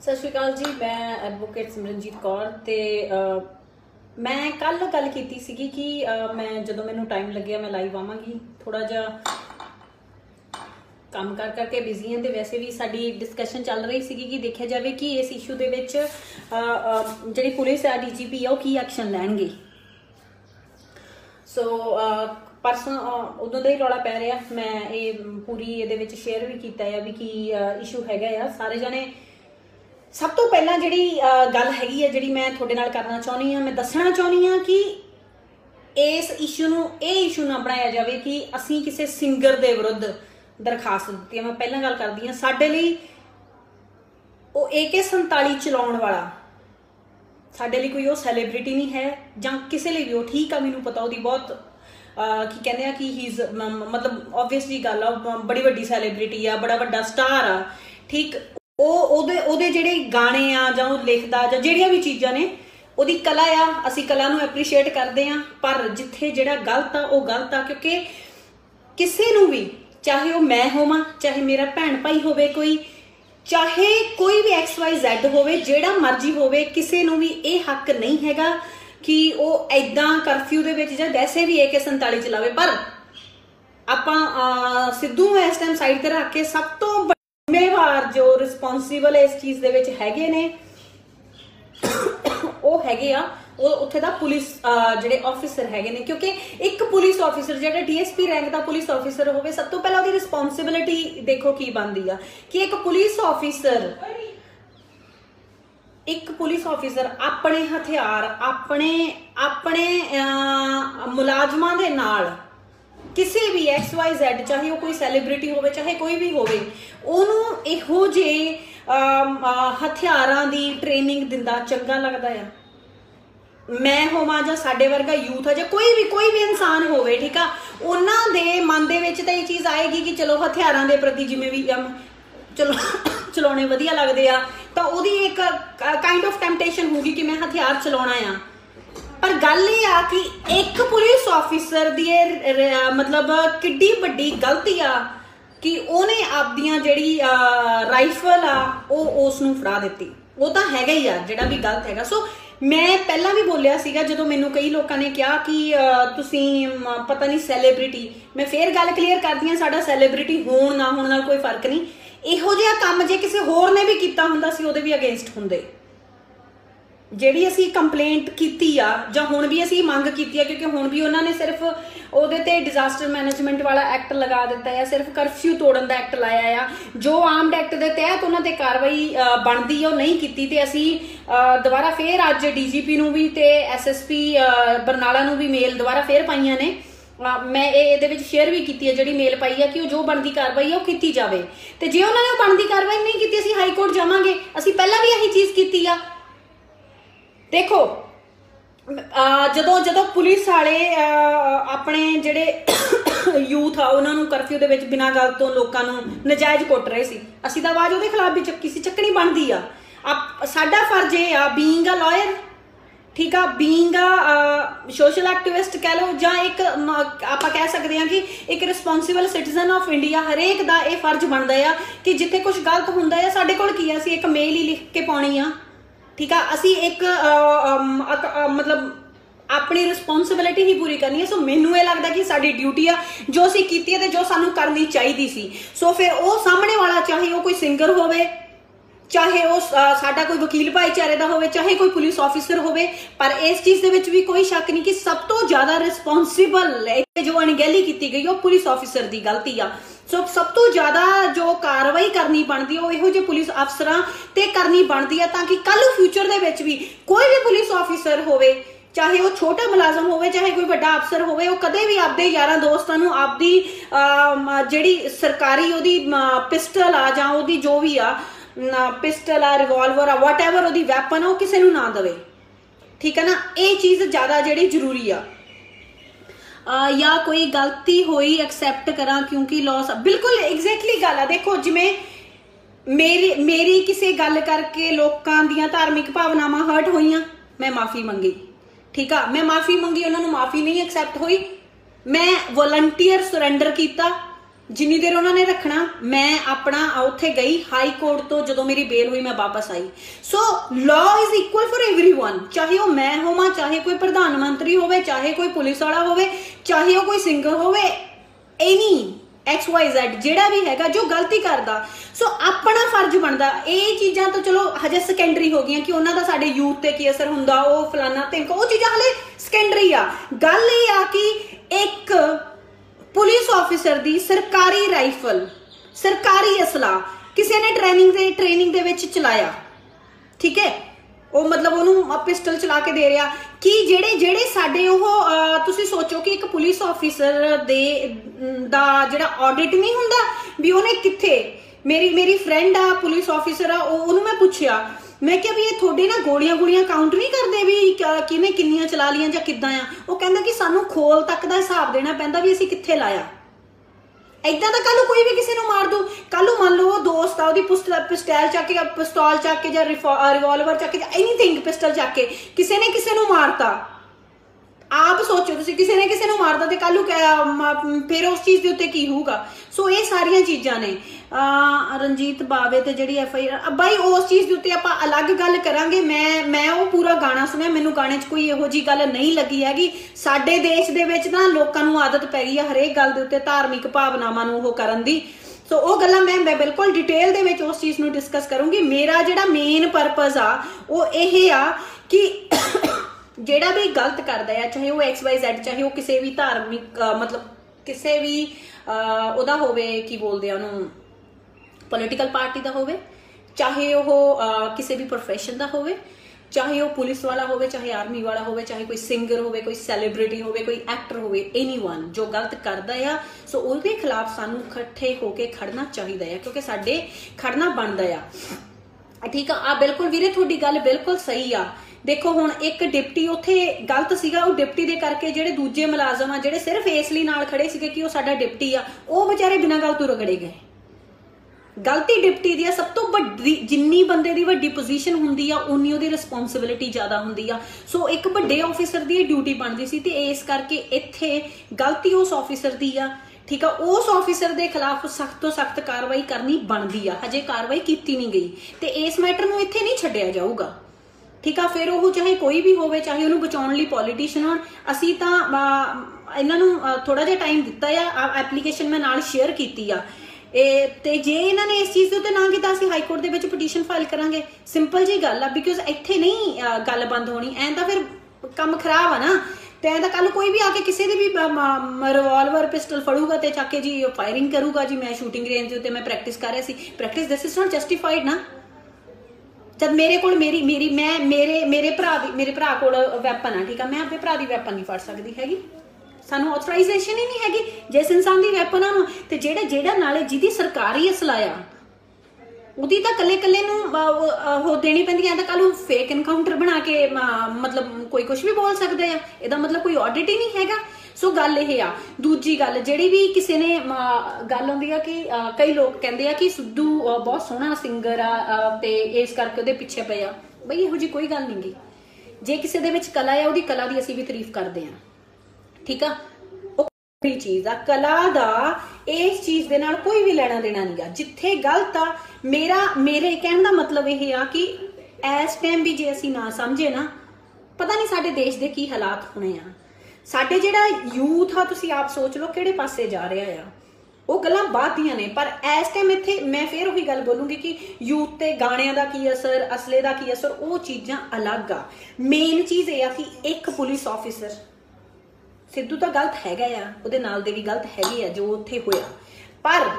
सत श्री अकाल जी। मैं एडवोकेट सिमरनजीत कौर ते मैं कल गल की सी कि मैं जो मैनू टाइम लग्या मैं लाइव आवांगी। थोड़ा जा काम कर करके बिजी हैं, तो वैसे भी साडी डिस्कशन चल रही सी कि देखा जाए कि इस इशू दे विच जिहड़ी पुलिस है DGP है वो की एक्शन लैणगे। सो परसों उदों का ही रौला पै रहा, मैं ये पूरी ये शेयर भी किया है भी की इशू हैगा। सारे जने सब तो पहला जिहड़ी गल हैगी है जिहड़ी मैं तुहाडे नाल करना चाहुंदी हाँ, मैं दसना चाहुंदी हाँ कि इस इशू नूं इशू ना बनाया जाए कि असीं किसी सिंगर दे विरुद्ध दरखास्त दी। मैं पहला गल करदी हाँ, साडे लई वो AK-47 चलाउण वाला साडे लई कोई वो सैलीब्रिटी नहीं है जां किसी लई भी वो ठीक आ। मैनूं पता उहदी बहुत की कहते हैं कि ही इज़ मतलब ऑबवियसली गल आ, बड़ी वड्डी सैलीब्रिटी आ, बड़ा वड्डा स्टार आ, ठीक। ओदे जिहड़े गाने आ जां ओह लिखदा जां जिहड़ियां भी चीज़ां ने ओहदी कला आ, असीं कला नूं एप्रीशिएट करदे हां। पर जिथे जिहड़ा गलत आ वो गलत आ, क्योंकि किसी नूं भी चाहे वह मैं होवां, चाहे मेरा भैन भाई होवे कोई, चाहे कोई भी XYZ होवे, जिहड़ा मर्जी होवे, किसी नूं भी ये हक नहीं हैगा कि वो ऐदां करफ्यू दे विच जां वैसे भी AK-47 चलावे। पर आपां सिद्धू इस टाइम साइड ते रख के सब तो जिम्मेवार जो रिस्पोंसिबल इस चीज़ दे विच हैगे ने वो हैगे आ उत्थे दा पुलिस जिहड़े ऑफिसर हैगे ने। क्योंकि एक पुलिस ऑफिसर जिहड़ा DSP रैंक दा पुलिस ऑफिसर होवे, सब तो पहला उहदी रिस्पोंसिबिलिटी देखो की बनदी आ कि एक पुलिस ऑफिसर अपने हथियार अपने मुलाजमां दे नाल किसी भी XYZ चाहे वो कोई सैलीब्रिटी होवे चाहे कोई भी होवे ओनू इहो जे हथियारां दी ट्रेनिंग दिंदा चंगा लगदा है। मैं होवां जां साडे वर्गा यूथ है जां कोई भी इंसान होवे, ठीक आ, उन्हां दे मन दे विच तां इह चीज़ आएगी कि चलो हथियारां दे प्रति जिवें भी चलो चलाउणे वधिया लगदे आ तां ओहदी एक काइंड ऑफ टैंपटेशन होगी कि मैं हथियार चलाउणा आ। पर गल ये आ कि एक पुलिस ऑफिसर दी मतलब किड्डी वड्डी गलती आ कि उहने आपदियां जिहड़ी राइफल आ उसनूं फड़ा दित्ती। वो तो हैगा ही आ जिहड़ा भी गलत हैगा। सो मैं पहला भी बोलिया सीगा जदों मैनूं कई लोगों ने कहा कि तुसीं पता नहीं सैलीब्रिटी, मैं फिर गल क्लीयर करदी हां, साडा सैलीब्रिटी होण ना होण नाल कोई फर्क नहीं। इहो जिहा काम जे किसी होर ने भी कीता हुंदा सी ओहदे भी अगेंस्ट हुंदे। जिहड़ी असी कंप्लेंट कीती आ जां हुण भी असी मंग कीती है, क्योंकि हुण भी उन्होंने सिर्फ ਉਹਦੇ ਤੇ डिजास्टर मैनेजमेंट वाला एक्ट लगा दिता है, सिर्फ कर्फ्यू तोड़न का एक्ट लाया आ। जो आर्म्ड एक्ट के तहत उन्होंने कार्रवाई बनती है नहीं की, तो असी दोबारा फिर अज DGP नूं भी ते SSP बरनाला नूं भी मेल दोबारा फिर पाइयां ने। मैं ये शेयर भी की है जी मेल पाई है कि जो बनती कार्रवाई है की जाए। तो जे उन्होंने बनती कार्रवाई नहीं की असी हाई कोर्ट जावांगे। असी पहला भी यही चीज़ की आ। देखो जदों पुलिस वाले अपने जिहड़े यूथ आ उन्होंने करफ्यू दे विच बिना गल तो लोगों को नजायज़ कुट रहे सी, असीं तां आवाज़ उहदे खिलाफ भी चुकी सी, चक्कनी बनदी आ। साडा फर्ज ये आ बीइंग अ लॉयर, ठीक आ, बीइंग अ सोशल एक्टिविस्ट कह लो जां एक आपां कह सकते हैं कि एक रिस्पोंसिबल सिटीजन ऑफ इंडिया, हरेक दा ये फर्ज बनदा है कि जिथे कुछ गलत हुंदा है साडे कोल की असीं एक मेल ही लिख के पाउणी आ, ठीक है। असी एक मतलब अपनी रिस्पोंसिबिलिटी ही पूरी करनी है। सो मैनू ये लगता कि साडी ड्यूटी आ जो असी कीती है ते जो सानू करनी चाहिए सी। सो फिर वो सामने वाला चाहे वो कोई सिंगर होवे, चाहे वो साडा कोई वकील भाईचारे दा होवे, चाहे कोई पुलिस ऑफिसर होवे, पर इस चीज़ दे विच भी कोई शक नहीं कि सब तो ज़्यादा रिस्पोंसिबल जो अणगहली की गई वो पुलिस ऑफिसर की गलती आ। सो सब तो ज़्यादा जो कार्रवाई करनी बनती है वो इहो जे पुलिस अफसरां ते करनी बनती है, ताकि कल फ्यूचर दे विच भी कोई भी पुलिस ऑफिसर होवे, चाहे वो छोटा मुलाजम होवे चाहे कोई बड़ा अफसर होवे, वो कदे भी आपदे यारां दोस्तां नूं आपदी जिहड़ी सरकारी ओहदी पिस्टल आ जां ओहदी जो भी आ पिस्टल आ रिवॉल्वर आ वट एवर ओहदी वैपन आ किसी नूं ना देवे, ठीक है ना। ये चीज़ ज़्यादा जिहड़ी जरूरी आ। या कोई गलती हुई एक्सैप्ट करा क्योंकि लॉस बिल्कुल एग्जैक्टली गल है। देखो जिमें मेरी किसी गल करके लोगों दियां धार्मिक भावनावां हर्ट होईयां, मैं माफ़ी मंगी, ठीक आ, मैं माफ़ी मंगी, उन्होंने माफ़ी नहीं एक्सैप्ट हुई, मैं वॉलंटियर सरेंडर किया, जिन्नी देर उन्होंने रखना, मैं अपना उत्थे गई हाई कोर्ट तो जो मेरी बेल हुई मैं वापस आई। So law is equal for everyone, चाहे वो मैं होवां, चाहे कोई प्रधानमंत्री होवे, चाहे कोई पुलिस वाला होवे, चाहे वो कोई सिंगर होवे, एनी XYZ जेड़ा भी हैगा जो गलती करदा, सो अपना फर्ज बनदा। ये चीज़ां तो चलो हजे सैकेंडरी हो गई कि उन्हों का साडे यूथ ते की असर हुंदा, वो फलाना ढिमका, वो चीज़ां हले सैकेंडरी आ। गल ये आ कि एक पुलिस ऑफिसर दी सरकारी राइफल, सरकारी असला किसी ने ट्रेनिंग दे विच चलाया, ठीक है, वो मतलब उन्होंने पिस्टल चला के दे रहा कि जेड़े जेड़े साडे तुसी सोचो कि एक पुलिस ऑफिसर दे दा जेड़ा ऑडिट नहीं हुंदा भी उन्हें किथे, मेरी फ्रेंड आ पुलिस ऑफिसर आ, उन्होंने मैं पूछया, मैं क्या भी ये थोड़े ना गोलियां काउंट नहीं करते भी किने किन्नियां चला लियां जां किद्दां आ? वो कहंदा कि सानू खोल तक दा हिसाब देना पैंदा भी असीं कित्थे लाया। इदा तो कल कोई भी किसी को मार दो, कल मान लो वो दोस्त आ पिस्टल चक के, पिस्तौल चक के, रिवॉल्वर चक के, एनीथिंग पिस्टल चक के किसी ने किसी को मारता, आप सोचो तुसी किसी ने किसी को मारता तो कल फिर उस चीज़ के उत्ते की होगा। सो ये सारिया चीज़ां ने रणजीत बावे ते जिहड़ी FIR भाई उस चीज़ के उत्ते आपां अलग गल करांगे। मैं वो पूरा गाना सुनिया, मैनूं गाने च कोई इहो जी गल नहीं लगी हैगी। साडे देश दे विच ना लोकां नूं आदत पै गई है हरेक गल दे उत्ते धार्मिक भावनावां नूं ओह करन दी। सो वो गल्लां मैं बिल्कुल डिटेल दे विच उस चीज़ नूं डिस्कस करूँगी। मेरा जिहड़ा मेन परपज़ आ वो इह आ कि जेड़ा भी गलत करता है, चाहे वो XYZ, चाहे वो किसी भी धार्मिक मतलब किसी भी ओदा होवे की बोलते हैं पॉलिटिकल पार्टी का होवे, चाहे वो किसी भी प्रोफेशन का होवे, चाहे वो पुलिस वाला होवे, चाहे आर्मी वाला होवे, चाहे कोई सिंगर होवे, कोई सैलीब्रिटी होवे, कोई एक्टर होवे, एनीवन जो गलत करता है सो उसके खिलाफ सानू इकट्ठे होके खड़ना चाहिए है, क्योंकि साडे खड़ना बनता है। ठीक है, बिल्कुल वीरे थोड़ी गल बिल्कुल सही आ। देखो हुण एक डिप्टी उत्थे गलत सीगा, वो डिप्टी दे करके जेडे दूजे मुलाजम आ जेडे सिर्फ इस लई नाल खड़े सीगे कि वो साडा डिप्टी आ, वो बेचारे बिना गल तो रगड़े गए। गलती डिप्टी दी सब तो वड्डी, जिन्नी बंदे दी वड्डी पोजीशन हुंदी आ उन्नी उहदी रिस्पोंसिबिलिटी ज़्यादा हुंदी आ। सो एक वड्डे ऑफिसर दी ड्यूटी बनदी सी ते इस करके इत्थे गलती उस ऑफिसर दी आ। ठीक है, उस ऑफिसर के खिलाफ सख्त तो सख्त कार्रवाई करनी बनती आ, हजे कार्रवाई की नहीं गई तो इस मैटर में इत्थे नहीं छड्डिया जाऊगा। ठीक है, फिर वो चाहे कोई भी होवे, चाहे उन्होंने बचाने लिए पॉलीटिशियन होण, असीं तां इन्हां नूं थोड़ा जिहा टाइम दिता आ, एप्लीकेशन मैं नाल शेयर कीती आ ते जे इन्हां ने इस चीज़ उत्ते ना कीता असीं हाई कोर्ट दे विच पटीशन फाइल करांगे। सिंपल जी गल आ, बिकॉज इत्थे नहीं गल बंद होनी, ऐं तां फिर काम खराब आ ना। तो ऐं तां कल कोई भी आके किसी भी रिवॉल्वर पिस्टल फड़ूगा तो चाके जी फायरिंग करूगा जी मैं शूटिंग रेंज उत्ते मैं प्रैक्टिस कर रहा सी, practice this is not justified ना। जब मेरे को मेरे भरा को वैपन आ, ठीक है, मैं अपने भरा की वैपन नहीं फड़ सकती हैगी, सानू ऑथराइजेशन ही नहीं हैगी। जिस इंसान की वैपन आ तो जेड़ा नाले जिहदी सरकारी असलाया उहदी तां कल्ले कल्ले नूं हो देनी पैंदी है। कल फेक एनकाउंटर बना के मतलब कोई कुछ भी बोल सकता है, इहदा मतलब कोई ऑडिट ही नहीं हैगा। सो गल यह आ। दूजी गल जिहड़ी भी किसी ने गल आउंदी आ कि कई लोग कहंदे आ कि सिद्धू बहुत सोहना सिंगर आ ते इस करके उहदे पिछे पे आ। बई इहो जी कोई गल नहीं गी, जे किसी दे विच कला आ उहदी कला दी असीं भी तारीफ करदे आ। ठीक आ, चीज आ कला दा इस चीज दे नाल कोई भी लेना देना नहीं गा। जिथे गलत आ मेरे कहने का मतलब यह आ कि इस टाइम भी जे असीं ना समझे ना, पता नहीं साडे देश दे की हालात होने आ। साडे जिहड़ा यूथ आ तुसीं आप सोच लो किहड़े पासे जा रहा आ, वो गल्लां बात दियां ने। पर इस टाइम इत्थे मैं फिर वही गल बोलूंगी कि यूथ ते गाणियां दा की असर, असले दा की असर, वो चीज़ां अलग आ। मेन चीज़ ये आ कि एक पुलिस ऑफिसर सिद्धू तो गलत हैगा आ, उहदे नाल दे भी गलत हैगे आ जो उत्थे होया, पर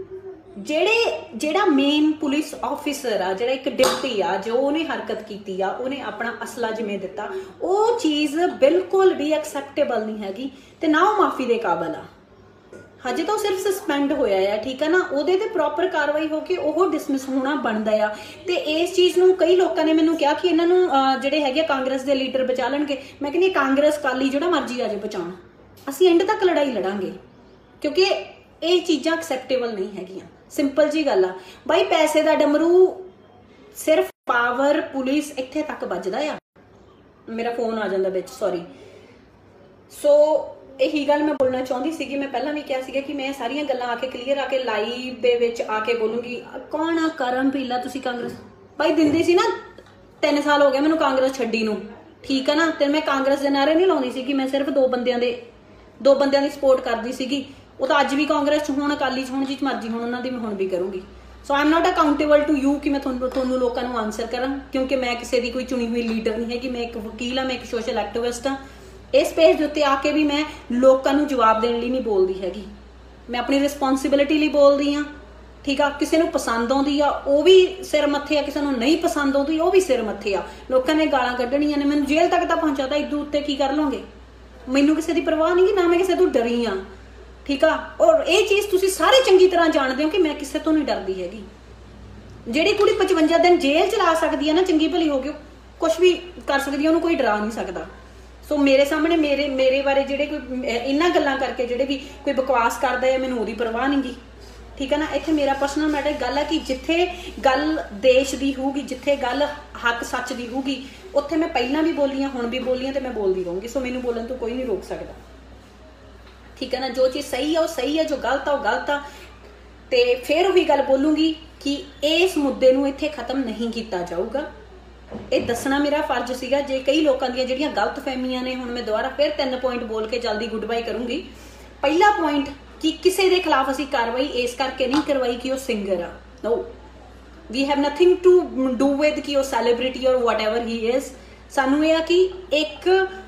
जेड़ा मेन पुलिस ऑफिसर आ, जेड़ा एक डिप्टी आ, जो उन्हें हरकत की आ, उन्हें अपना असला जिमें दिता, वो चीज़ बिल्कुल भी एक्सैप्टेबल नहीं हैगी ते ना वो माफ़ी दे काबल आ। हजे तो सिर्फ सस्पेंड होया है, ठीक है ना, उहदे ते प्रॉपर कार्रवाई होके वो डिसमिस होना बनता आ। ते इस चीज़ नूं कई लोगों ने मैनूं कहा कि इन्हां नूं जिहड़े हैगे कांग्रेस के लीडर बचा लैणगे। मैं कहनी कांग्रेस काली जिहड़ा मर्जी आ जाए बचाउण, असीं एंड तक लड़ाई लड़ांगे, क्योंकि ये चीज़ां एक्सैप्टेबल नहीं हैगियां। सिंपल जी गल आ भाई, पैसे का डमरू सिर्फ पावर पुलिस इत्थे तक बजदा आ। मेरा फोन आ जांदा विच, सॉरी। सो ਇਹੀ ਗੱਲ ਮੈਂ ਬੋਲਣਾ ਚਾਹੁੰਦੀ ਸੀਗੀ। ਮੈਂ ਪਹਿਲਾਂ ਵੀ ਕਿਹਾ ਸੀਗਾ ਕਿ ਮੈਂ ਸਾਰੀਆਂ ਗੱਲਾਂ ਆ ਕੇ ਕਲੀਅਰ ਆ ਕੇ ਲਾਈਵ ਦੇ ਵਿੱਚ ਆ ਕੇ ਬੋਲੂੰਗੀ। ਕੌਣ ਆ ਕਰਮ ਭੀਲਾ? ਤੁਸੀਂ ਕਾਂਗਰਸ ਭਾਈ ਦਿੰਦੀ ਸੀ ਨਾ, 3 ਸਾਲ ਹੋ ਗਏ ਮੈਨੂੰ ਕਾਂਗਰਸ ਛੱਡੀ ਨੂੰ, ਠੀਕ ਆ ਨਾ। ਤੇ ਮੈਂ ਕਾਂਗਰਸ ਦੇ ਨਾਰੇ ਨਹੀਂ ਲਾਉਂਦੀ ਸੀ ਕਿ ਮੈਂ ਸਿਰਫ ਦੋ ਬੰਦਿਆਂ ਦੀ ਸਪੋਰਟ ਕਰਦੀ ਸੀਗੀ। ਉਹ ਤਾਂ ਅੱਜ ਵੀ ਕਾਂਗਰਸ 'ਚ ਹੋਣ, ਅਕਾਲੀ 'ਚ ਹੋਣ, ਜਿੱਚ ਮਰਜ਼ੀ ਹੋਣ, ਉਹਨਾਂ ਦੀ ਮੈਂ ਹੁਣ ਵੀ ਕਰੂੰਗੀ। So I am not accountable to you ਕਿ ਮੈਂ ਤੁਹਾਨੂੰ ਲੋਕਾਂ ਨੂੰ ਆਨਸਰ ਕਰਾਂ, ਕਿਉਂਕਿ ਮੈਂ ਕਿਸੇ ਦੀ ਕੋਈ ਚੁਣੀ ਹੋਈ ਲੀਡਰ ਨਹੀਂ ਹੈਗੀ। ਮੈਂ ਇੱਕ ਵਕੀਲ ਹਾਂ, ਮੈਂ ਇੱਕ ਸੋਸ਼ਲ ਐਕਟਿਵਿਸਟ ਹਾਂ। ਇਸ ਪੇਜ ਦੇ ਉੱਤੇ ਆ ਕੇ ਵੀ ਮੈਂ ਲੋਕਾਂ ਨੂੰ ਜਵਾਬ ਦੇਣ ਲਈ ਨਹੀਂ ਬੋਲਦੀ ਹੈਗੀ, ਮੈਂ ਆਪਣੀ ਰਿਸਪੌਂਸਿਬਿਲਿਟੀ ਲਈ ਬੋਲਦੀ ਹਾਂ, ਠੀਕ ਆ। ਕਿਸੇ ਨੂੰ ਪਸੰਦ ਆਉਂਦੀ ਆ ਉਹ ਵੀ ਸਿਰ ਮੱਥੇ ਆ, ਕਿਸੇ ਨੂੰ ਨਹੀਂ ਪਸੰਦ ਆਉਂਦੀ ਉਹ ਵੀ ਸਿਰ ਮੱਥੇ ਆ। ਲੋਕਾਂ ਨੇ ਗਾਲਾਂ ਕੱਢਣੀਆਂ ਨੇ, ਮੈਨੂੰ ਜੇਲ੍ਹ ਤੱਕ ਤਾਂ ਪਹੁੰਚਾਤਾ, ਇਦੋਂ ਉੱਤੇ ਕੀ ਕਰ ਲਓਗੇ? ਮੈਨੂੰ ਕਿਸੇ ਦੀ ਪਰਵਾਹ ਨਹੀਂ, ਨਾ ਮੈਂ ਕਿਸੇ ਤੋਂ ਡਰੀ ਆ, ਠੀਕ ਆ। ਔਰ ਇਹ ਚੀਜ਼ ਤੁਸੀਂ ਸਾਰੇ ਚੰਗੀ ਤਰ੍ਹਾਂ ਜਾਣਦੇ ਹੋ ਕਿ ਮੈਂ ਕਿਸੇ ਤੋਂ ਨਹੀਂ ਡਰਦੀ ਹੈਗੀ। ਜਿਹੜੀ ਕੁੜੀ 55 ਦਿਨ ਜੇਲ੍ਹ ਚ ਲਾ ਸਕਦੀ ਹੈ ਨਾ, ਚੰਗੀ ਭਲੀ ਹੋ ਗਈ, ਕੁਛ ਵੀ ਕਰ ਸਕਦੀ ਹੈ, ਉਹਨੂੰ ਕੋਈ ਡਰਾ ਨਹੀਂ ਸਕਦਾ। ਸੋ ਮੇਰੇ ਸਾਹਮਣੇ ਮੇਰੇ ਬਾਰੇ ਜਿਹੜੇ ਕੋਈ ਇਹਨਾਂ ਗੱਲਾਂ ਕਰਕੇ ਜਿਹੜੇ ਵੀ ਕੋਈ ਬਕਵਾਸ ਕਰਦਾ ਹੈ, ਮੈਨੂੰ ਉਹਦੀ ਪਰਵਾਹ ਨਹੀਂ ਗੀ, ਠੀਕ ਹੈ ਨਾ। ਇੱਥੇ ਮੇਰਾ ਪਰਸਨਲ ਮੈਟਰ ਗੱਲ ਹੈ ਕਿ ਜਿੱਥੇ ਗੱਲ ਦੇਸ਼ ਦੀ ਹੋਊਗੀ, ਜਿੱਥੇ ਗੱਲ ਹੱਕ ਸੱਚ ਦੀ ਹੋਊਗੀ, ਉੱਥੇ ਮੈਂ ਪਹਿਲਾਂ ਵੀ ਬੋਲੀ ਹਾਂ, ਹੁਣ ਵੀ ਬੋਲੀ ਹਾਂ, ਤੇ ਮੈਂ ਬੋਲਦੀ ਰਹੂੰਗੀ। ਸੋ ਮੈਨੂੰ ਬੋਲਣ ਤੋਂ ਕੋਈ ਨਹੀਂ ਰੋਕ ਸਕਦਾ, ਠੀਕ ਹੈ ਨਾ। ਜੋ ਚੀਜ਼ ਸਹੀ ਆ ਉਹ ਸਹੀ ਆ, ਜੋ ਗਲਤ ਆ ਉਹ ਗਲਤ ਆ। ਤੇ ਫਿਰ ਉਹੀ ਗੱਲ ਬੋਲੂੰਗੀ ਕਿ ਇਸ ਮੁੱਦੇ ਨੂੰ ਇੱਥੇ ਖਤਮ ਨਹੀਂ ਕੀਤਾ ਜਾਊਗਾ। ਇਹ ਦੱਸਣਾ ਮੇਰਾ ਫਰਜ਼ ਸੀਗਾ। ਜੇ ਕਈ ਲੋਕਾਂ ਦੀਆਂ ਜਿਹੜੀਆਂ ਗਲਤ ਫਹਿਮੀਆਂ ਨੇ, ਹੁਣ ਮੈਂ ਦੁਬਾਰਾ ਫਿਰ 3 ਪੁਆਇੰਟ ਬੋਲ ਕੇ ਜਲਦੀ ਗੁੱਡ ਬਾਈ ਕਰੂੰਗੀ। ਪਹਿਲਾ ਪੁਆਇੰਟ ਕਿ ਕਿਸੇ ਦੇ ਖਿਲਾਫ ਅਸੀਂ ਕਾਰਵਾਈ ਇਸ ਕਰਕੇ ਨਹੀਂ ਕਰਵਾਈ ਕਿ ਉਹ ਸਿੰਗਰ ਆ। No, we have nothing to do with ਕਿ ਉਹ ਸੈਲੀਬ੍ਰਿਟੀ ਔਰ ਵਾਟਐਵਰ ਹੀ ਇਜ਼। ਸਾਨੂੰ ਇਹ ਆ ਕਿ ਇੱਕ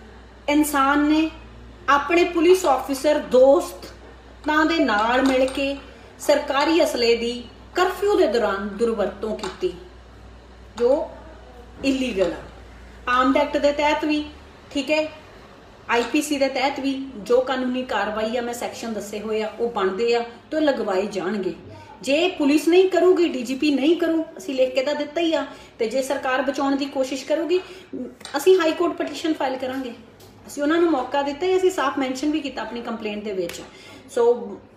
ਇਨਸਾਨ ਨੇ ਆਪਣੇ ਪੁਲਿਸ ਆਫਿਸਰ ਦੋਸਤਾਂ ਦੇ ਨਾਲ ਮਿਲ ਕੇ ਸਰਕਾਰੀ ਅਸਲੇ ਦੀ ਕਰਫਿਊ ਦੇ ਦੌਰਾਨ ਦੁਰਵਰਤੋਂ ਕੀਤੀ, ਜੋ ਇਲੀਗਲ ਆ। ਆਰਮਡ ਐਕਟ ਦੇ ਤਹਿਤ ਵੀ, ਠੀਕ ਹੈ, IPC ਦੇ ਤਹਿਤ ਵੀ ਜੋ ਕਾਨੂੰਨੀ ਕਾਰਵਾਈ ਆ, ਮੈਂ ਸੈਕਸ਼ਨ ਦੱਸੇ ਹੋਏ ਆ, ਉਹ ਬਣਦੇ ਆ ਤੇ ਲਗਵਾਏ ਜਾਣਗੇ। ਜੇ ਪੁਲਿਸ ਨਹੀਂ ਕਰੂਗੀ, DGP ਨਹੀਂ ਕਰੂ, ਅਸੀਂ ਲਿਖ ਕੇ ਤਾਂ ਦਿੱਤਾ ਹੀ ਆ। ਤੇ ਜੇ ਸਰਕਾਰ ਬਚਾਉਣ ਦੀ ਕੋਸ਼ਿਸ਼ ਕਰੂਗੀ, ਅਸੀਂ ਹਾਈ ਕੋਰਟ ਪਟੀਸ਼ਨ ਫਾਈਲ ਕਰਾਂਗੇ। ਅਸੀਂ ਉਹਨਾਂ ਨੂੰ ਮੌਕਾ ਦਿੱਤਾ ਹੈ, ਅਸੀਂ ਸਾਫ਼ ਮੈਂਸ਼ਨ ਵੀ ਕੀਤਾ ਆਪਣੀ ਕੰਪਲੇਂਟ ਦੇ ਵਿੱਚ। ਸੋ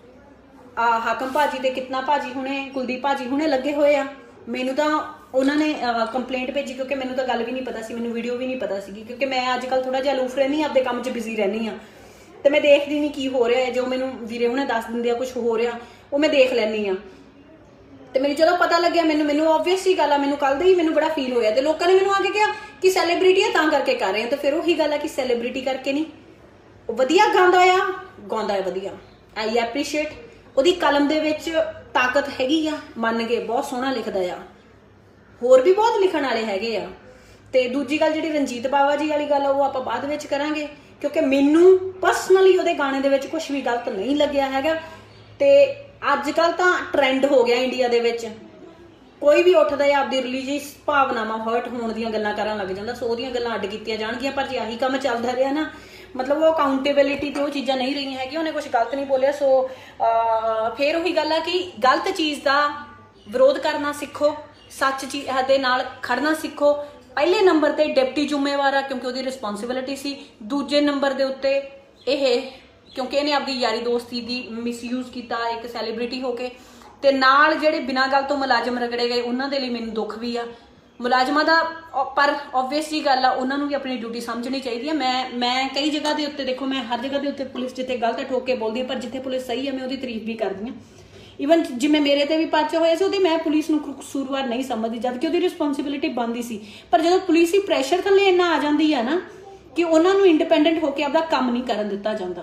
ਹਾਕਮ ਭਾਜੀ ਤੇ ਕਿਤਨਾ ਭਾਜੀ ਹੁਣੇ, ਕੁਲਦੀਪ ਭਾਜੀ ਹੁਣੇ ਲੱਗੇ ਹੋਏ ਆ। ਮੈਨੂੰ ਤਾਂ ਉਹਨਾਂ ਨੇ ਕੰਪਲੇਂਟ ਭੇਜੀ, ਕਿਉਂਕਿ ਮੈਨੂੰ ਤਾਂ ਗੱਲ ਵੀ ਨਹੀਂ ਪਤਾ ਸੀ, ਮੈਨੂੰ ਵੀਡੀਓ ਵੀ ਨਹੀਂ ਪਤਾ ਸੀਗੀ, ਕਿਉਂਕਿ ਮੈਂ ਅੱਜ ਕੱਲ੍ਹ ਥੋੜਾ ਜਿਹਾ ਅਲੂਫ ਰਹਿੰਦੀ, ਆਪਦੇ ਕੰਮ 'ਚ ਬਿਜ਼ੀ ਰਹਿੰਦੀ ਆ, ਤੇ ਮੈਂ ਦੇਖਦੀ ਨਹੀਂ ਕੀ ਹੋ ਰਿਹਾ ਹੈ। ਜੋ ਮੈਨੂੰ ਵੀਰੇ ਹੁਣੇ ਦੱਸ ਦਿੰਦੇ ਆ ਕੁਝ ਹੋ ਰਿਹਾ, ਉਹ ਮੈਂ ਦੇਖ ਲੈਂਦੀ ਆ। ਤੇ ਮੈਨੂੰ ਜਦੋਂ ਪਤਾ ਲੱਗਿਆ, ਮੈਨੂੰ ਆਬਵੀਅਸ ਹੀ ਗੱਲ ਆ, ਮੈਨੂੰ ਕੱਲ ਦੇ ਹੀ ਮੈਨੂੰ ਬੜਾ ਫੀਲ ਹੋਇਆ। ਤੇ ਲੋਕਾਂ ਨੇ ਮੈਨੂੰ ਆ ਕੇ ਕਿਹਾ ਕਿ ਸੈਲੀਬ੍ਰਿਟੀ ਆ ਤਾਂ ਕਰਕੇ ਕਰ ਰਹੇ ਆ। ਤੇ ਫਿਰ ਉਹੀ ਗੱਲ ਆ ਕਿ ਸੈਲੀਬ੍ਰਿਟੀ ਕਰਕੇ ਨਹੀਂ, ਉਹ ਵਧੀਆ ਗਾਉਂਦਾ ਹੈ ਵਧੀਆ, ਆਈ ਐਪਰੀਸ਼ੀਏਟ। ਉਹਦੀ ਕਲਮ ਦੇ ਵਿੱਚ ਤਾਕਤ ਹੈਗੀ ਆ, ਮੰਨ ਕੇ ਬਹੁਤ ਸੋਹਣਾ ਲਿਖਦਾ ਆ, ਹੋਰ ਵੀ ਬਹੁਤ ਲਿਖਣ ਵਾਲੇ ਹੈਗੇ ਆ। ਤੇ ਦੂਜੀ ਗੱਲ ਜਿਹੜੀ ਰਣਜੀਤ ਬਾਵਾ ਜੀ ਵਾਲੀ ਗੱਲ ਆ, ਉਹ ਆਪਾਂ ਬਾਅਦ ਵਿੱਚ ਕਰਾਂਗੇ, ਕਿਉਂਕਿ ਮੈਨੂੰ ਪਰਸਨਲੀ ਉਹਦੇ ਗਾਣੇ ਦੇ ਵਿੱਚ ਕੁਝ ਵੀ ਗਲਤ ਨਹੀਂ ਲੱਗਿਆ ਹੈਗਾ। ਤੇ ਅੱਜ ਕੱਲ ਤਾਂ ਟ੍ਰੈਂਡ ਹੋ ਗਿਆ ਇੰਡੀਆ ਦੇ ਵਿੱਚ, ਕੋਈ ਵੀ ਉੱਠਦਾ ਹੈ ਆਪਦੀ ਰਿਲੀਜੀਅਸ ਭਾਵਨਾਵਾਂ ਹਰਟ ਹੋਣ ਦੀਆਂ ਗੱਲਾਂ ਕਰਨ ਲੱਗ ਜਾਂਦਾ। ਸੋ ਉਹਦੀਆਂ ਗੱਲਾਂ ਅੱਡ ਕੀਤੀਆਂ ਜਾਣਗੀਆਂ। ਪਰ ਜੇ ਆਹੀ ਕੰਮ ਚੱਲਦਾ ਰਿਹਾ ਨਾ, ਮਤਲਬ ਉਹ ਅਕਾਊਂਟੇਬਿਲਿਟੀ ਤੇ ਉਹ ਚੀਜ਼ਾਂ ਨਹੀਂ ਰਹੀਆਂ ਹੈਗੀਆਂ, ਉਹਨੇ ਕੁਝ ਗਲਤ ਨਹੀਂ ਬੋਲਿਆ। ਸੋ ਫਿਰ ਉਹੀ ਗੱਲ ਆ ਕਿ ਗਲਤ ਚੀਜ਼ ਦਾ ਵਿਰੋਧ ਕਰਨਾ ਸਿੱਖੋ, ਸੱਚ ਚੀਜ਼ ਦੇ ਨਾਲ ਖੜਨਾ ਸਿੱਖੋ। ਪਹਿਲੇ ਨੰਬਰ ਤੇ ਡਿਪਟੀ ਜ਼ਿੰਮੇਵਾਰ ਆ, ਕਿਉਂਕਿ ਉਹਦੀ ਰਿਸਪੌਂਸਿਬਿਲਿਟੀ ਸੀ। ਦੂਜੇ ਨੰਬਰ ਦੇ ਉੱਤੇ ਇਹ, ਕਿਉਂਕਿ ਇਹਨੇ ਆਪਦੀ ਯਾਰੀ ਦੋਸਤੀ ਦੀ ਮਿਸਯੂਜ਼ ਕੀਤਾ ਇੱਕ ਸੈਲੀਬ੍ਰਿਟੀ ਹੋ ਕੇ। ਤੇ ਨਾਲ ਜਿਹੜੇ ਬਿਨਾਂ ਗੱਲ ਤੋਂ ਮੁਲਾਜ਼ਮ ਰਗੜੇ ਗਏ, ਉਹਨਾਂ ਦੇ ਲਈ ਮੈਨੂੰ ਦੁੱਖ ਵੀ ਆ ਮੁਲਾਜ਼ਮਾਂ ਦਾ। ਪਰ ਓਬਵੀਅਸ ਜੀ ਗੱਲ ਆ, ਉਹਨਾਂ ਨੂੰ ਵੀ ਆਪਣੀ ਡਿਊਟੀ ਸਮਝਣੀ ਚਾਹੀਦੀ ਆ। ਮੈਂ ਕਈ ਜਗ੍ਹਾ ਦੇ ਉੱਤੇ ਦੇਖੋ, ਮੈਂ ਹਰ ਜਗ੍ਹਾ ਦੇ ਉੱਤੇ ਪੁਲਿਸ ਜਿੱਥੇ ਗਲਤ ਠੋਕ ਕੇ ਬੋਲਦੀ ਆ, ਪਰ ਜਿੱਥੇ ਪੁਲਿਸ ਸਹੀ ਆ ਮੈਂ ਉਹਦੀ ਤਾਰੀਫ ਵੀ ਕਰਦੀ ਆ। ਈਵਨ ਜਿਵੇਂ ਮੇਰੇ ਤੇ ਵੀ ਪਰਚੇ ਹੋਏ ਸੀ, ਉਹਦੀ ਮੈਂ ਪੁਲਿਸ ਨੂੰ ਕਸੂਰਵਾਰ ਨਹੀਂ ਸਮਝਦੀ, ਜਦ ਕਿ ਉਹਦੀ ਰਿਸਪੌਂਸਿਬਿਲਿਟੀ ਬਣਦੀ ਸੀ। ਪਰ ਜਦੋਂ ਪੁਲਿਸ ਹੀ ਪ੍ਰੈਸ਼ਰ ਥੱਲੇ ਇੰਨਾ ਆ ਜਾਂਦੀ ਆ ਨਾ ਕਿ ਉਹਨਾਂ ਨੂੰ ਇੰਡੀਪੈਂਡੈਂਟ ਹੋ ਕੇ ਆਪਦਾ ਕੰਮ ਨਹੀਂ ਕਰਨ ਦਿੱਤਾ ਜਾਂਦਾ।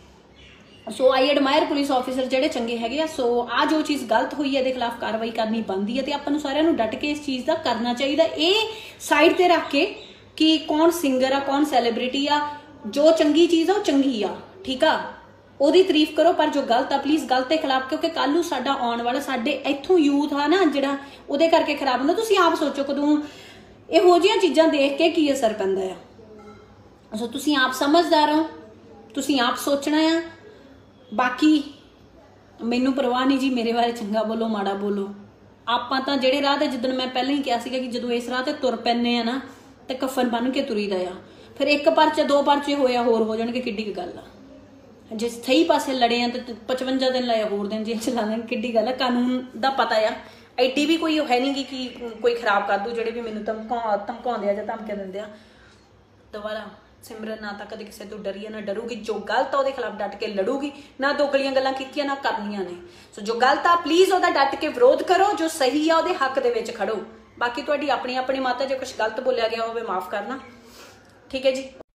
So I admire police officer ਜਿਹੜੇ ਚੰਗੇ ਹੈਗੇ ਆ। ਸੋ ਆ ਜੋ ਚੀਜ਼ ਗਲਤ ਹੋਈ ਹੈ, ਇਹਦੇ ਖਿਲਾਫ ਕਾਰਵਾਈ ਕਰਨੀ ਬਣਦੀ ਹੈ, ਤੇ ਆਪਾਂ ਨੂੰ ਸਾਰਿਆਂ ਨੂੰ ਡਟ ਕੇ ਇਸ ਚੀਜ਼ ਦਾ ਕਰਨਾ ਚਾਹੀਦਾ। ਇਹ ਸਾਈਡ ਤੇ ਰੱਖ ਕੇ ਕਿ ਕੌਣ ਸਿੰਗਰ ਆ, ਕੌਣ ਸੈਲੀਬ੍ਰਿਟੀ ਆ, ਜੋ ਚੰਗੀ ਚੀਜ਼ ਆ ਉਹ ਚੰਗੀ ਆ, ਠੀਕ ਆ, ਉਹਦੀ ਤਾਰੀਫ ਕਰੋ। ਪਰ ਜੋ ਗਲਤ ਆ, ਪਲੀਜ਼ ਗਲਤ ਦੇ ਖਿਲਾਫ, ਕਿਉਂਕਿ ਕੱਲ ਨੂੰ ਸਾਡਾ ਆਉਣ ਵਾਲਾ, ਸਾਡੇ ਇੱਥੋਂ ਯੂਥ ਆ ਨਾ ਜਿਹੜਾ, ਉਹਦੇ ਕਰਕੇ ਖਰਾਬ ਹੁੰਦਾ। ਤੁਸੀਂ ਆਪ ਸੋਚੋ ਕਦੋਂ ਇਹੋ ਜਿਹੀਆਂ ਚੀਜ਼ਾਂ ਦੇਖ ਕੇ ਕੀ ਅਸਰ ਪੈਂਦਾ ਆ। ਸੋ ਤੁਸੀਂ ਆਪ ਸਮਝਦਾਰ ਹੋ, ਤੁਸੀਂ ਆਪ ਸੋਚਣਾ ਆ। ਬਾਕੀ ਮੈਨੂੰ ਪਰਵਾਹ ਨਹੀਂ ਜੀ, ਮੇਰੇ ਬਾਰੇ ਚੰਗਾ ਬੋਲੋ ਮਾੜਾ ਬੋਲੋ। ਆਪਾਂ ਤਾਂ ਜਿਹੜੇ ਰਾਹ ਤੇ, ਜਿੱਦਣ ਮੈਂ ਪਹਿਲਾਂ ਹੀ ਕਿਹਾ ਸੀਗਾ ਕਿ ਜਦੋਂ ਇਸ ਰਾਹ ਤੇ ਤੁਰ ਪੈਂਦੇ ਆ ਨਾ, ਤੇ ਕਫਨ ਬੰਨ ਕੇ ਤੁਰੀਦਾ ਆ। ਫਿਰ ਇੱਕ ਪਰਚੇ 2 ਪਰਚੇ ਹੋਇਆ ਹੋਰ ਹੋ ਜਾਣਗੇ, ਕਿੱਡੀ ਕੁ ਗੱਲ ਆ। ਜੇ ਸਹੀ ਪਾਸੇ ਲੜੇ ਆ ਤੇ 55 ਦਿਨ ਲਾਇਆ, ਹੋਰ ਦਿਨ ਜੇਲ੍ਹ ਚਲਾ ਦੇਣ, ਕਿੱਡੀ ਗੱਲ ਆ। ਕਾਨੂੰਨ ਦਾ ਪਤਾ ਆ, ਐਡੀ ਵੀ ਕੋਈ ਹੈ ਨਹੀਂ ਕਿ ਕੋਈ ਖਰਾਬ ਕਰ ਦੂ। ਜਿਹੜੇ ਵੀ ਮੈਨੂੰ ਧਮਕਾਉਂਦੇ ਆ ਜਾਂ ਧਮਕੀਆਂ ਦਿੰਦੇ ਆ, ਦੁਬਾਰਾ सिमरन ना तो कदे किसी तो डरी है ना डरूगी, जो गलत है खिलाफ डट के लड़ूगी, ना दोगलियां गल्लां कीतियां ना करनियां ने। सो जो गलत आ प्लीज़ वह डट के विरोध करो, जो सही आ वो हक दे विच खड़ो। बाकी तुहाडी अपनी अपनी मत है, जो कुछ गलत बोलिया गया हो माफ़ करना, ठीक है जी।